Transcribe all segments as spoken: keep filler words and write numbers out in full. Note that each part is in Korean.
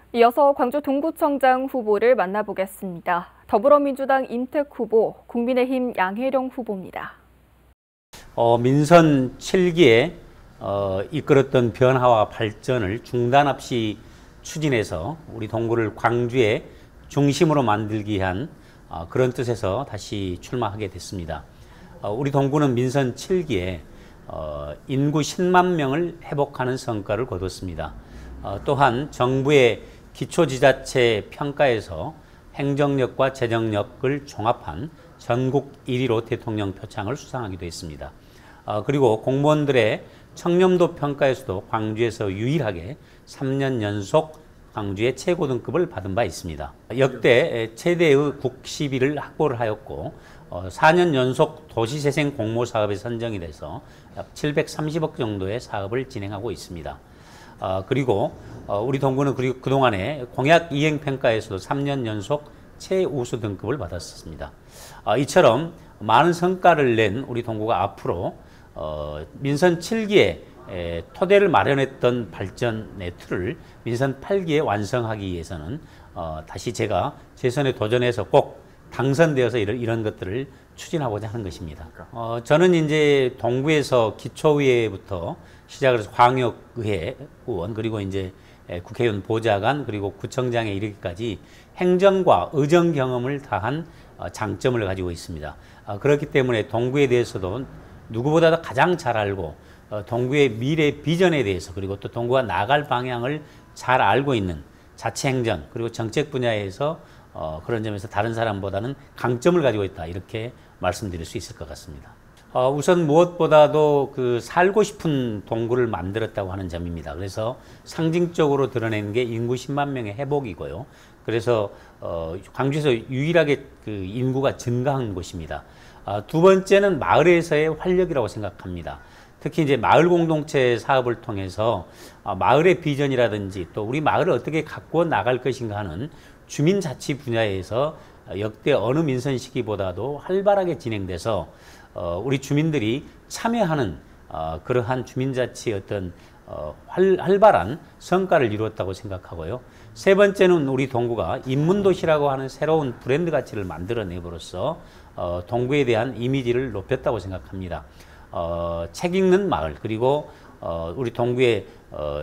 이어서 광주 동구청장 후보를 만나보겠습니다. 더불어민주당 임택 후보, 국민의힘 양혜령 후보입니다. 어, 민선 칠 기에 어, 이끌었던 변화와 발전을 중단 없이 추진해서 우리 동구를 광주의 중심으로 만들기 위한 어, 그런 뜻에서 다시 출마하게 됐습니다. 어, 우리 동구는 민선 칠 기에 어, 인구 십만 명을 회복하는 성과를 거뒀습니다. 어, 또한 정부의 기초지자체 평가에서 행정력과 재정력을 종합한 전국 일 위로 대통령 표창을 수상하기도 했습니다. 어, 그리고 공무원들의 청렴도 평가에서도 광주에서 유일하게 삼 년 연속 광주의 최고 등급을 받은 바 있습니다. 역대 최대의 국시비를 확보를 하였고 어, 사 년 연속 도시재생 공모 사업에 선정이 돼서 약 칠백삼십억 정도의 사업을 진행하고 있습니다. 어, 그리고 어, 우리 동구는 그리고 그동안에 공약 이행 평가에서도 삼 년 연속 최우수 등급을 받았습니다. 어, 이처럼 많은 성과를 낸 우리 동구가 앞으로 어, 민선 칠 기에 에, 토대를 마련했던 발전의 틀을 민선 팔 기에 완성하기 위해서는 어, 다시 제가 재선에 도전해서 꼭 당선되어서 이런, 이런 것들을 추진하고자 하는 것입니다. 어, 저는 이제 동구에서 기초의회부터 시작을 해서 광역의회 의원, 그리고 이제 국회의원 보좌관, 그리고 구청장에 이르기까지 행정과 의정 경험을 다한 장점을 가지고 있습니다. 그렇기 때문에 동구에 대해서도 누구보다도 가장 잘 알고 동구의 미래 비전에 대해서, 그리고 또 동구가 나갈 방향을 잘 알고 있는 자치행정 그리고 정책 분야에서 어, 그런 점에서 다른 사람보다는 강점을 가지고 있다, 이렇게 말씀드릴 수 있을 것 같습니다. 어, 우선 무엇보다도 그 살고 싶은 동구를 만들었다고 하는 점입니다. 그래서 상징적으로 드러내는 게 인구 십만 명의 회복이고요. 그래서 어, 광주에서 유일하게 그 인구가 증가한 곳입니다. 어, 두 번째는 마을에서의 활력이라고 생각합니다. 특히 이제 마을 공동체 사업을 통해서 어, 마을의 비전이라든지 또 우리 마을을 어떻게 갖고 나갈 것인가 하는 주민자치 분야에서 역대 어느 민선 시기보다도 활발하게 진행돼서 어, 우리 주민들이 참여하는 어, 그러한 주민자치의 어떤 어, 활, 활발한 성과를 이루었다고 생각하고요. 세 번째는 우리 동구가 인문도시라고 하는 새로운 브랜드 가치를 만들어내므로써 어, 동구에 대한 이미지를 높였다고 생각합니다. 어, 책 읽는 마을, 그리고 어, 우리 동구의 어,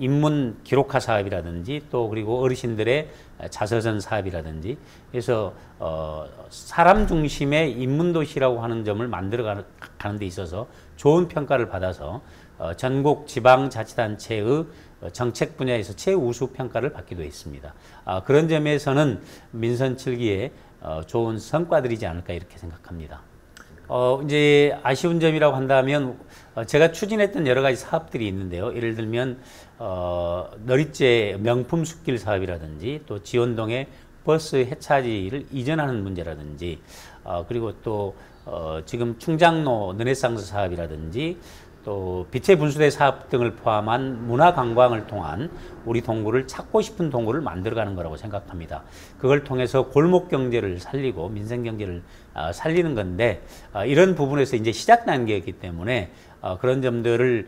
인문 기록화 사업이라든지 또 그리고 어르신들의 자서전 사업이라든지, 그래서 어, 사람 중심의 인문도시라고 하는 점을 만들어 가는 데 있어서 좋은 평가를 받아서 어, 전국 지방자치단체의 정책 분야에서 최우수 평가를 받기도 했습니다. 아, 그런 점에서는 민선 칠 기에 어, 좋은 성과들이지 않을까 이렇게 생각합니다. 어, 이제 아쉬운 점이라고 한다면 어, 제가 추진했던 여러 가지 사업들이 있는데요. 예를 들면 어, 너릿제 명품 숲길 사업이라든지 또 지원동에 버스 해차지를 이전하는 문제라든지 어, 그리고 또 어, 지금 충장로 르네상스 사업이라든지 또 빛의 분수대 사업 등을 포함한 문화관광을 통한 우리 동구를 찾고 싶은 동구를 만들어가는 거라고 생각합니다. 그걸 통해서 골목경제를 살리고 민생경제를 살리는 건데, 이런 부분에서 이제 시작 단계였기 때문에 그런 점들을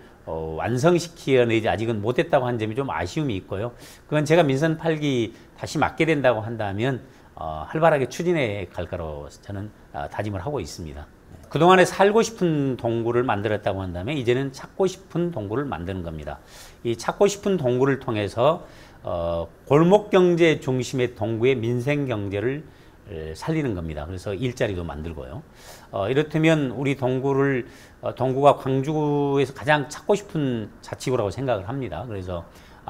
완성시키어내지 아직은 못했다고 하는 점이 좀 아쉬움이 있고요. 그건 제가 민선 팔 기 다시 맡게 된다고 한다면 활발하게 추진해 갈 거로 저는 다짐을 하고 있습니다. 그동안에 살고 싶은 동구를 만들었다고 한다면 이제는 찾고 싶은 동구를 만드는 겁니다. 이 찾고 싶은 동구를 통해서 어, 골목경제 중심의 동구의 민생경제를 살리는 겁니다. 그래서 일자리도 만들고요. 어, 이렇다면 우리 동구를 어, 동구가 광주에서 가장 찾고 싶은 자치구라고 생각을 합니다. 그래서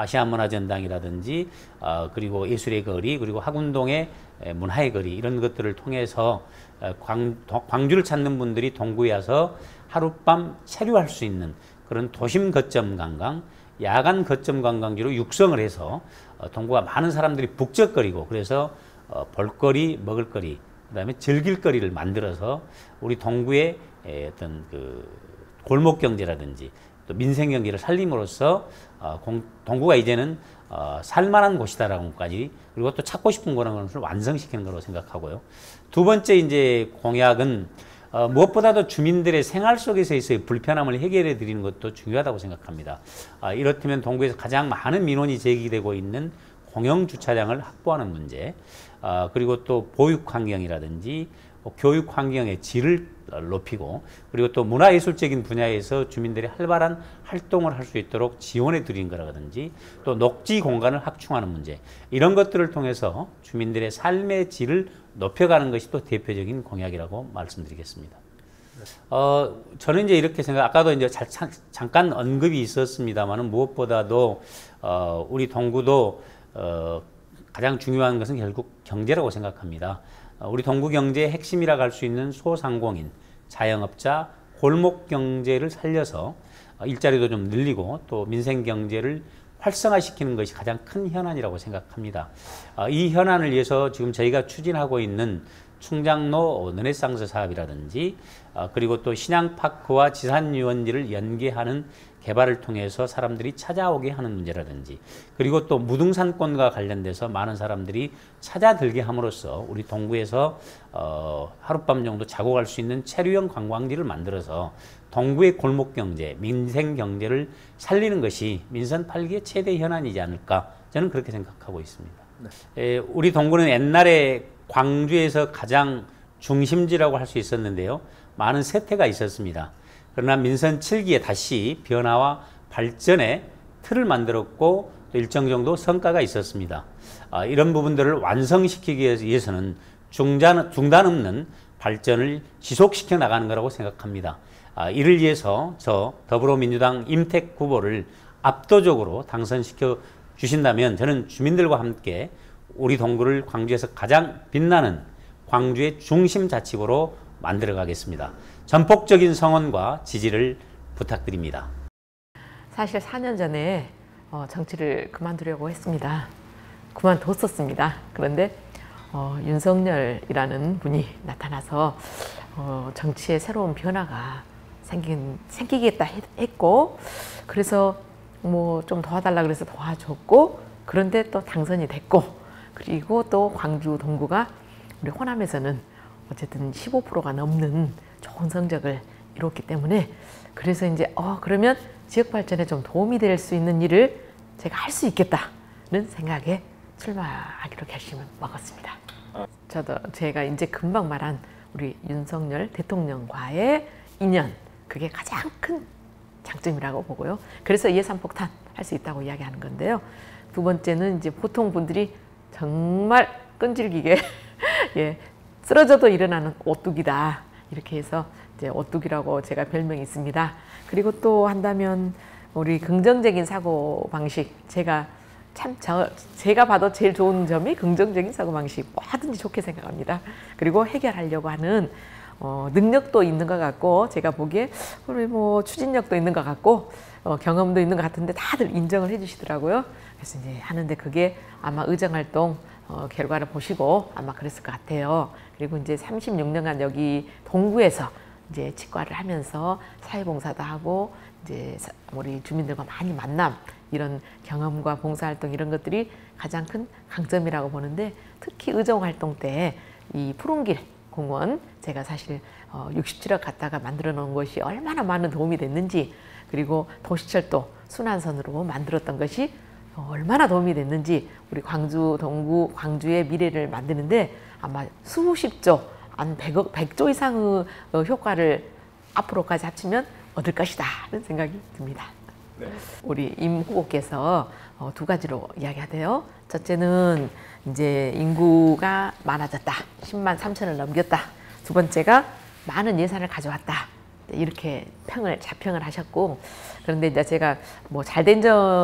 아시아문화전당이라든지 어, 그리고 예술의 거리, 그리고 학운동의 문화의 거리, 이런 것들을 통해서 광, 광주를 찾는 분들이 동구에 와서 하룻밤 체류할 수 있는 그런 도심 거점 관광, 야간 거점 관광지로 육성을 해서 어, 동구가 많은 사람들이 북적거리고, 그래서 어, 볼거리, 먹을거리, 그 다음에 즐길거리를 만들어서 우리 동구의 에, 어떤 그 골목 경제라든지 또 민생 경제를 살림으로써 어, 공, 동구가 이제는 어, 살만한 곳이다라고까지, 그리고 또 찾고 싶은 거라는 것을 완성시키는 거라고 생각하고요. 두 번째 이제 공약은 어, 무엇보다도 주민들의 생활 속에서의 불편함을 해결해 드리는 것도 중요하다고 생각합니다. 아, 이렇다면 동구에서 가장 많은 민원이 제기되고 있는 공영 주차장을 확보하는 문제, 어, 그리고 또 보육 환경이라든지 교육 환경의 질을 높이고, 그리고 또 문화예술적인 분야에서 주민들이 활발한 활동을 할 수 있도록 지원해 드리는 거라든지, 또 녹지 공간을 확충하는 문제, 이런 것들을 통해서 주민들의 삶의 질을 높여가는 것이 또 대표적인 공약이라고 말씀드리겠습니다. 어, 저는 이제 이렇게 생각, 아까도 이제 자, 잠깐 언급이 있었습니다만은, 무엇보다도 어, 우리 동구도 어, 가장 중요한 것은 결국 경제라고 생각합니다. 우리 동구 경제의 핵심이라고 할 수 있는 소상공인, 자영업자, 골목 경제를 살려서 일자리도 좀 늘리고 또 민생 경제를 활성화시키는 것이 가장 큰 현안이라고 생각합니다. 이 현안을 위해서 지금 저희가 추진하고 있는 충장로 르네상스 사업이라든지, 그리고 또 신양파크와 지산유원지를 연계하는 개발을 통해서 사람들이 찾아오게 하는 문제라든지, 그리고 또 무등산권과 관련돼서 많은 사람들이 찾아들게 함으로써 우리 동구에서 어, 하룻밤 정도 자고 갈 수 있는 체류형 관광지를 만들어서 동구의 골목경제, 민생경제를 살리는 것이 민선 팔 기의 최대 현안이지 않을까, 저는 그렇게 생각하고 있습니다. 네. 에, 우리 동구는 옛날에 광주에서 가장 중심지라고 할 수 있었는데요, 많은 쇠퇴가 있었습니다. 그러나 민선 칠 기에 다시 변화와 발전의 틀을 만들었고 또 일정 정도 성과가 있었습니다. 아, 이런 부분들을 완성시키기 위해서는 중단, 중단 없는 발전을 지속시켜 나가는 거라고 생각합니다. 아, 이를 위해서 저 더불어민주당 임택 후보를 압도적으로 당선시켜 주신다면 저는 주민들과 함께 우리 동구를 광주에서 가장 빛나는 광주의 중심 자치구로 만들어 가겠습니다. 전폭적인 성원과 지지를 부탁드립니다. 사실 사 년 전에 어, 정치를 그만두려고 했습니다. 그만뒀었습니다. 그런데 어, 윤석열이라는 분이 나타나서 어, 정치에 새로운 변화가 생긴, 생기겠다 했고, 그래서 뭐 좀 도와달라 그래서 도와줬고, 그런데 또 당선이 됐고, 그리고 또 광주 동구가 우리 호남에서는 어쨌든 십오 퍼센트가 넘는 좋은 성적을 이뤘기 때문에, 그래서 이제 어 그러면 지역 발전에 좀 도움이 될 수 있는 일을 제가 할 수 있겠다는 생각에 출마하기로 결심을 먹었습니다. 저도 제가 이제 금방 말한 우리 윤석열 대통령과의 인연, 그게 가장 큰 장점이라고 보고요. 그래서 예산폭탄 할 수 있다고 이야기하는 건데요. 두 번째는 이제 보통 분들이 정말 끈질기게 예, 쓰러져도 일어나는 오뚜기다, 이렇게 해서 이제 오뚜기라고 제가 별명이 있습니다. 그리고 또 한다면 우리 긍정적인 사고 방식, 제가 참 저, 제가 봐도 제일 좋은 점이 긍정적인 사고 방식, 뭐하든지 좋게 생각합니다. 그리고 해결하려고 하는 어, 능력도 있는 것 같고, 제가 보기에 우리 뭐 추진력도 있는 것 같고, 어, 경험도 있는 것 같은데 다들 인정을 해주시더라고요. 그래서 이제 하는데 그게 아마 의정활동 어, 결과를 보시고 아마 그랬을 것 같아요. 그리고 이제 삼십육 년간 여기 동구에서 이제 치과를 하면서 사회봉사도 하고, 이제 우리 주민들과 많이 만남, 이런 경험과 봉사활동, 이런 것들이 가장 큰 강점이라고 보는데, 특히 의정활동 때 이 푸른길 공원, 제가 사실 어, 육십칠억 갖다가 만들어 놓은 것이 얼마나 많은 도움이 됐는지, 그리고 도시철도 순환선으로 만들었던 것이 얼마나 도움이 됐는지, 우리 광주 동구 광주의 미래를 만드는데 아마 수십조, 한 백억, 백조 이상의 효과를 앞으로까지 합치면 얻을 것이다 하는 생각이 듭니다. 네. 우리 임 후보께서 두 가지로 이야기하대요. 첫째는 이제 인구가 많아졌다, 십만 삼천을 넘겼다. 두 번째가 많은 예산을 가져왔다, 이렇게 평을 자평을 하셨고, 그런데 이제 제가 뭐 잘된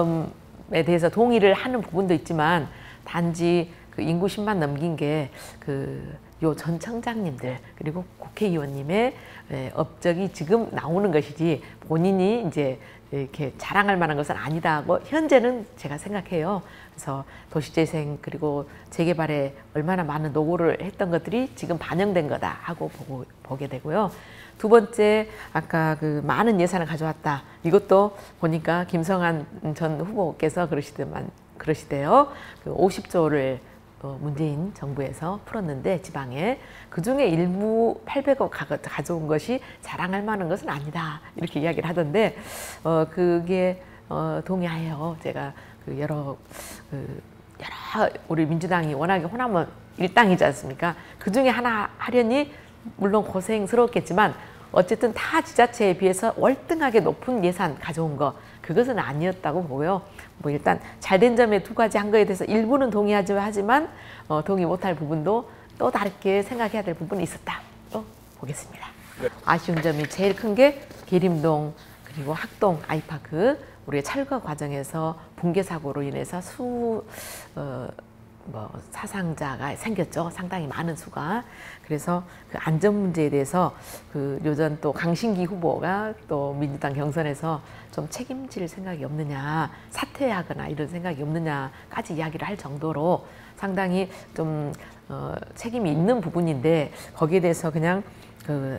점에 대해서 동의를 하는 부분도 있지만, 단지 그 인구 십만 넘긴 게 그 요 전 청장님들 그리고 국회의원님의 업적이 지금 나오는 것이지, 본인이 이제 이렇게 자랑할 만한 것은 아니다고 현재는 제가 생각해요. 그래서 도시재생 그리고 재개발에 얼마나 많은 노고를 했던 것들이 지금 반영된 거다 하고 보고, 보게 되고요. 두 번째, 아까 그 많은 예산을 가져왔다, 이것도 보니까 김성한 전 후보께서 그러시더만 그러시대요. 그 오십조를 어, 문재인 정부에서 풀었는데 지방에, 그중에 일부 팔백억 가져온 것이 자랑할 만한 것은 아니다, 이렇게 이야기를 하던데, 어, 그게 어, 동의해요. 제가 그 여러 그 여러 우리 민주당이 워낙에 호남은 일당이지 않습니까? 그 중에 하나 하려니 물론 고생스럽겠지만 어쨌든 타 지자체에 비해서 월등하게 높은 예산 가져온 거 그것은 아니었다고 보고요. 뭐 일단 잘된 점에 두 가지 한 거에 대해서 일부는 동의하지 하지만 어, 동의 못할 부분도 또 다르게 생각해야 될 부분이 있었다. 또 보겠습니다. 네. 아쉬운 점이 제일 큰 게 계림동 그리고 학동 아이파크 우리의 철거 과정에서 붕괴 사고로 인해서 수 어, 뭐 사상자가 생겼죠. 상당히 많은 수가. 그래서 그 안전 문제에 대해서 그 요전 또 강신기 후보가 또 민주당 경선에서 좀 책임질 생각이 없느냐, 사퇴하거나 이런 생각이 없느냐까지 이야기를 할 정도로 상당히 좀 어, 책임이 있는 부분인데 거기에 대해서 그냥 그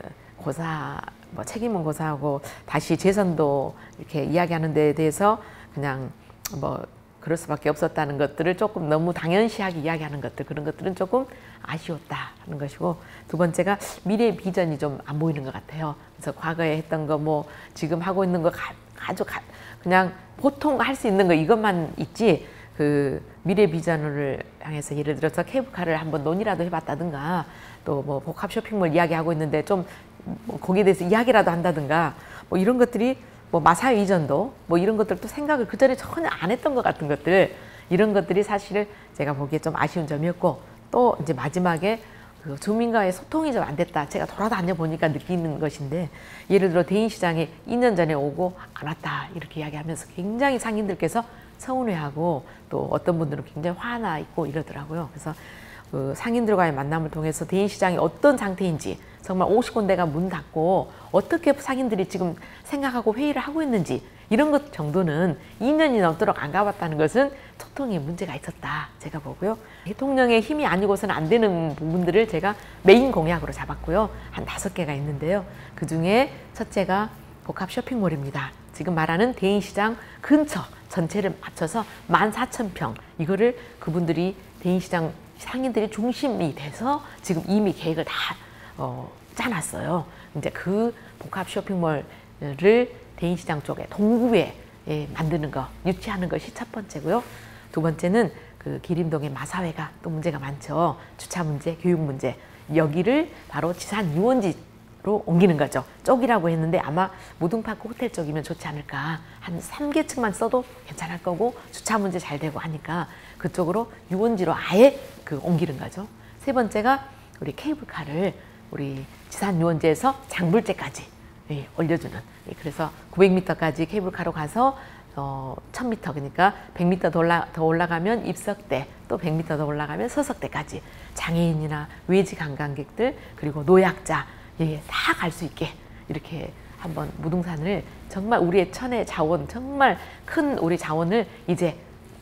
고사 뭐 책임은 고사하고 다시 재선도 이렇게 이야기하는 데에 대해서 그냥 뭐 그럴 수밖에 없었다는 것들을 조금 너무 당연시하게 이야기하는 것들 그런 것들은 조금 아쉬웠다 하는 것이고 두 번째가 미래 비전이 좀 안 보이는 것 같아요. 그래서 과거에 했던 거 뭐 지금 하고 있는 거 가, 아주 가, 그냥 보통 할 수 있는 거 이것만 있지 그 미래 비전을 향해서 예를 들어서 케이블카를 한번 논의라도 해봤다든가 또 뭐 복합 쇼핑몰 이야기하고 있는데 좀 뭐 거기에 대해서 이야기라도 한다든가 뭐 이런 것들이 뭐 마사회 이전도 뭐 이런 것들도 생각을 그 전에 전혀 안 했던 것 같은 것들 이런 것들이 사실 제가 보기에 좀 아쉬운 점이었고 또 이제 마지막에 그 주민과의 소통이 좀 안 됐다. 제가 돌아다녀 보니까 느끼는 것인데 예를 들어 대인시장에 이 년 전에 오고 안 왔다 이렇게 이야기하면서 굉장히 상인들께서 서운해하고 또 어떤 분들은 굉장히 화나 있고 이러더라고요. 그래서 그 상인들과의 만남을 통해서 대인시장이 어떤 상태인지 정말 오십 군데가 문 닫고 어떻게 상인들이 지금 생각하고 회의를 하고 있는지 이런 것 정도는 이 년이 넘도록 안 가봤다는 것은 소통에 문제가 있었다 제가 보고요. 대통령의 힘이 아니고서는 안 되는 부분들을 제가 메인 공약으로 잡았고요. 한 다섯 개가 있는데요. 그중에 첫째가 복합 쇼핑몰입니다. 지금 말하는 대인시장 근처 전체를 맞춰서 만 사천 평 이거를 그분들이 대인시장 상인들이 중심이 돼서 지금 이미 계획을 다 어, 짜놨어요. 이제 그 복합 쇼핑몰을 대인시장 쪽에 동구에 예, 만드는 거, 유치하는 것이 첫 번째고요. 두 번째는 그 기림동의 마사회가 또 문제가 많죠. 주차 문제, 교육 문제. 여기를 바로 지산 유원지로 옮기는 거죠. 쪽이라고 했는데 아마 무등파크 호텔 쪽이면 좋지 않을까. 한 삼 계층만 써도 괜찮을 거고 주차 문제 잘 되고 하니까 그쪽으로 유원지로 아예 그 옮기는 거죠. 세 번째가 우리 케이블카를 우리 지산 유원지에서 장불제까지 예, 올려주는 예, 그래서 구백 미터까지 케이블카로 가서 어, 천 미터 그러니까 백 미터 더, 올라, 더 올라가면 입석대 또 백 미터 더 올라가면 서석대까지 장애인이나 외지 관광객들 그리고 노약자 예, 다 갈 수 있게 이렇게 한번 무등산을 정말 우리의 천의 자원 정말 큰 우리 자원을 이제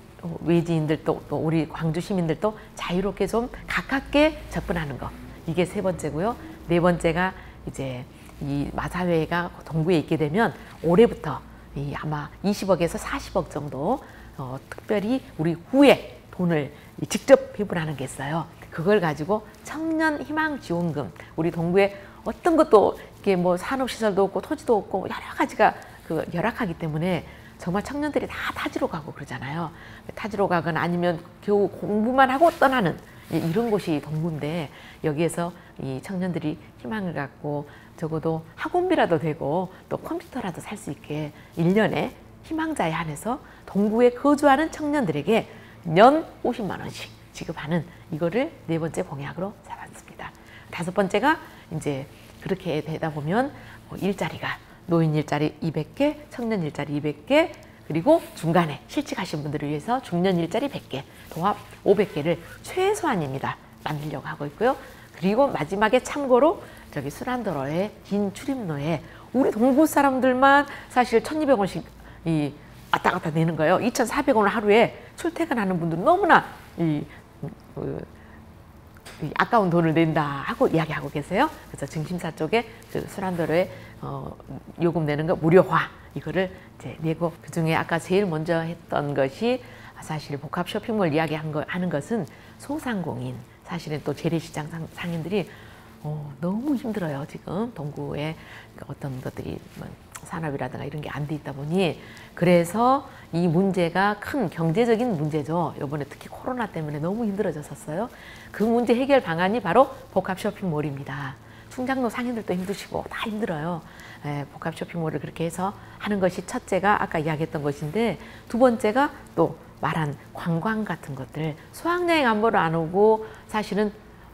외지인들도 또 우리 광주 시민들도 자유롭게 좀 가깝게 접근하는 거 이게 세 번째고요. 네 번째가 이제 이 마사회가 동구에 있게 되면 올해부터 이 아마 이십억에서 사십억 정도 어, 특별히 우리 구에 돈을 직접 배분하는 게 있어요. 그걸 가지고 청년 희망 지원금 우리 동구에 어떤 것도 이게 뭐 산업시설도 없고 토지도 없고 여러 가지가 그 열악하기 때문에 정말 청년들이 다 타지로 가고 그러잖아요. 타지로 가거나 아니면 겨우 공부만 하고 떠나는 이런 곳이 동구인데 여기에서 이 청년들이 희망을 갖고 적어도 학원비라도 되고 또 컴퓨터라도 살 수 있게 일 년에 희망자에 한해서 동구에 거주하는 청년들에게 연 오십만 원씩 지급하는 이거를 네 번째 공약으로 잡았습니다. 다섯 번째가 이제 그렇게 되다 보면 뭐 일자리가 노인 일자리 이백 개, 청년 일자리 이백 개, 그리고 중간에 실직하신 분들을 위해서 중년 일자리 백 개, 도합 오백 개를 최소한입니다. 만들려고 하고 있고요. 그리고 마지막에 참고로 저기 수란도로에 긴 출입로에 우리 동구 사람들만 사실 천이백 원씩 이 왔다 갔다 내는 거예요. 이천사백 원을 하루에 출퇴근하는 분들은 너무나 이, 그, 이 아까운 돈을 낸다 하고 이야기하고 계세요. 그래서 중심사 쪽에 그 수란도로에 어, 요금 내는 거 무료화 이거를 이제 내고 그 중에 아까 제일 먼저 했던 것이 사실 복합 쇼핑몰 이야기한 거 하는 것은 소상공인 사실은 또 재래시장 상, 상인들이 어, 너무 힘들어요. 지금 동구에 어떤 것들이 뭐 산업이라든가 이런 게 안 돼 있다 보니. 그래서 이 문제가 큰 경제적인 문제죠. 이번에 특히 코로나 때문에 너무 힘들어졌었어요. 그 문제 해결 방안이 바로 복합 쇼핑몰입니다. 충장로 상인들도 힘드시고 다 힘들어요. 예, 복합 쇼핑몰을 그렇게 해서 하는 것이 첫째가 아까 이야기했던 것인데, 두 번째가 또 말한 관광 같은 것들, 수학여행 한 번을 안 오고 사실은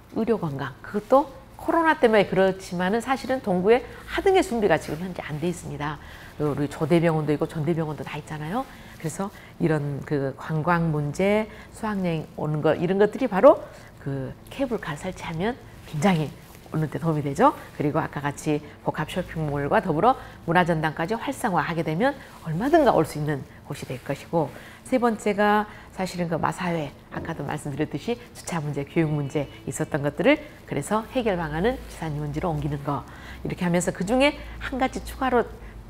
의료관광, 그것도 코로나 때문에 그렇지만은 사실은 동구에 하등의 준비가 지금 현재 안 돼 있습니다. 우리 조대병원도 있고 전대병원도 다 있잖아요. 그래서 이런 그 관광 문제, 수학여행 오는 것, 이런 것들이 바로 그 케이블카 설치하면 굉장히 오는 데 도움이 되죠. 그리고 아까 같이 복합 쇼핑몰과 더불어 문화전당까지 활성화하게 되면 얼마든가 올 수 있는 곳이 될 것이고, 세 번째가 사실은 그 마사회, 아까도 말씀드렸듯이 주차 문제, 교육 문제 있었던 것들을 그래서 해결 방안은 지산유원지로 옮기는 거, 이렇게 하면서 그 중에 한 가지 추가로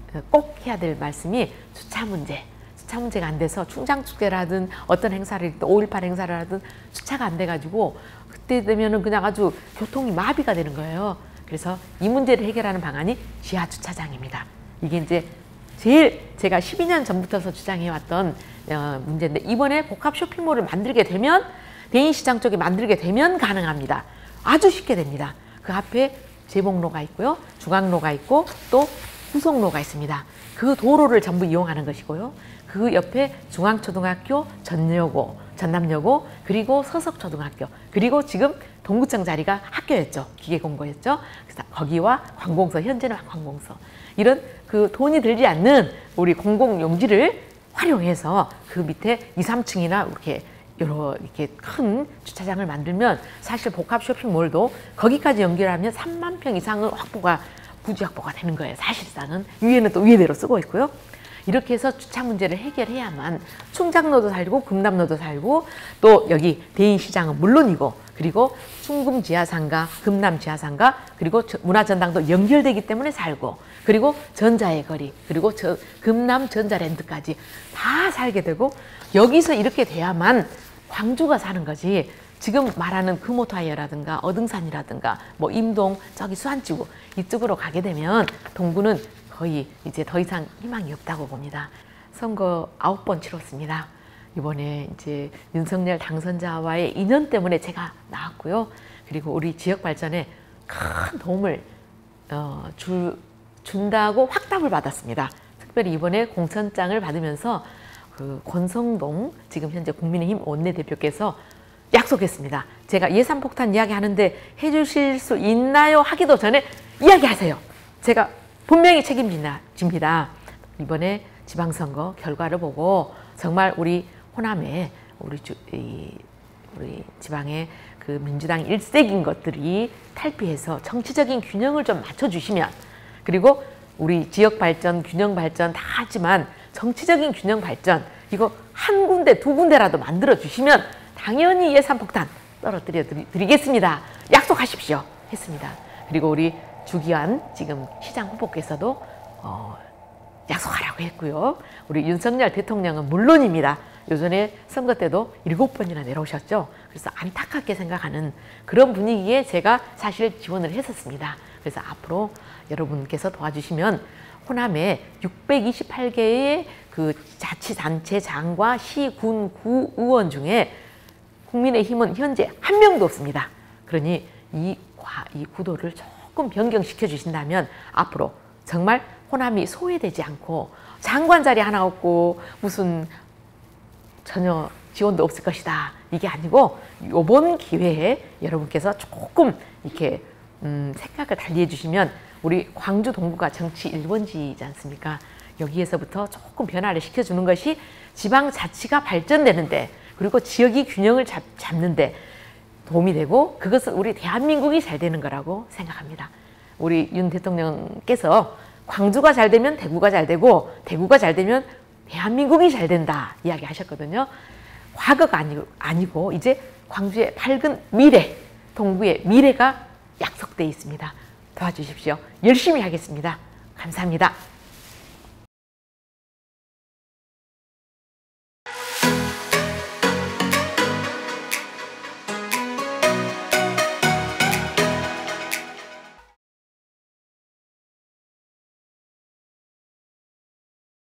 꼭 해야 될 말씀이 주차 문제. 주차 문제가 안 돼서 충장축제라든 어떤 행사를, 오일팔 행사를 하든 주차가 안 돼가지고 그때 되면은 그냥 아주 교통이 마비가 되는 거예요. 그래서 이 문제를 해결하는 방안이 지하 주차장입니다. 이게 이제 제일 제가 십이 년 전부터 주장해왔던 어, 문제인데, 이번에 복합 쇼핑몰을 만들게 되면, 대인시장 쪽에 만들게 되면 가능합니다. 아주 쉽게 됩니다. 그 앞에 재봉로가 있고요, 중앙로가 있고 또 후속로가 있습니다. 그 도로를 전부 이용하는 것이고요. 그 옆에 중앙초등학교, 전여고, 전남여고, 그리고 서석초등학교, 그리고 지금 동구청 자리가 학교였죠. 기계공고였죠. 그래서 거기와 관공서, 현재는 관공서, 이런 그 돈이 들지 않는 우리 공공용지를 활용해서 그 밑에 이, 삼 층이나 이렇게 여러 이렇게 큰 주차장을 만들면 사실 복합 쇼핑몰도 거기까지 연결하면 삼만 평 이상은 확보가, 부지 확보가 되는 거예요. 사실상은 위에는 또 위에대로 쓰고 있고요. 이렇게 해서 주차 문제를 해결해야만 충장로도 살고 금남로도 살고, 또 여기 대인시장은 물론이고, 그리고 충금 지하상가, 금남 지하상가, 그리고 문화전당도 연결되기 때문에 살고, 그리고 전자의 거리, 그리고 저 금남 전자랜드까지 다 살게 되고, 여기서 이렇게 돼야만 광주가 사는 거지. 지금 말하는 금호타이어라든가 어등산이라든가 뭐 임동, 저기 수안지구 이쪽으로 가게 되면 동구는 거의 이제 더 이상 희망이 없다고 봅니다. 선거 아홉 번 치렀습니다. 이번에 이제 윤석열 당선자와의 인연 때문에 제가 나왔고요. 그리고 우리 지역 발전에 큰 도움을 어, 줄, 준다고 확답을 받았습니다. 특별히 이번에 공천장을 받으면서 그 권성동 지금 현재 국민의힘 원내대표께서 약속했습니다. 제가 예산폭탄 이야기하는데 해주실 수 있나요? 하기도 전에 이야기하세요. 제가 분명히 책임집니다. 이번에 지방선거 결과를 보고 정말 우리 호남에 우리, 주, 이, 우리 지방의 그 민주당 일색인 것들이 탈피해서 정치적인 균형을 좀 맞춰주시면, 그리고 우리 지역 발전, 균형 발전 다 하지만 정치적인 균형 발전 이거 한 군데 두 군데라도 만들어 주시면 당연히 예산폭탄 떨어뜨려 드리겠습니다. 약속하십시오. 했습니다. 그리고 우리 주기환 지금 시장 후보께서도 어, 약속하라고 했고요. 우리 윤석열 대통령은 물론입니다. 요전에 선거 때도 일곱 번이나 내려오셨죠. 그래서 안타깝게 생각하는 그런 분위기에 제가 사실 지원을 했었습니다. 그래서 앞으로 여러분께서 도와주시면 호남에 육백이십팔 개의 그 자치단체장과 시, 군, 구 의원 중에 국민의힘은 현재 한 명도 없습니다. 그러니 이, 이 구도를 조금 변경시켜 주신다면 앞으로 정말 호남이 소외되지 않고 장관 자리 하나 없고 무슨 전혀 지원도 없을 것이다. 이게 아니고 이번 기회에 여러분께서 조금 이렇게 음, 생각을 달리 해주시면 우리 광주 동구가 정치 일 번지이지 않습니까? 여기에서부터 조금 변화를 시켜주는 것이 지방자치가 발전되는데, 그리고 지역이 균형을 잡, 잡는데 도움이 되고, 그것은 우리 대한민국이 잘 되는 거라고 생각합니다. 우리 윤 대통령께서 광주가 잘 되면 대구가 잘 되고, 대구가 잘 되면 대한민국이 잘 된다 이야기 하셨거든요. 과거가 아니, 아니고 이제 광주의 밝은 미래, 동구의 미래가 약속되어 있습니다. 도와주십시오. 열심히 하겠습니다. 감사합니다.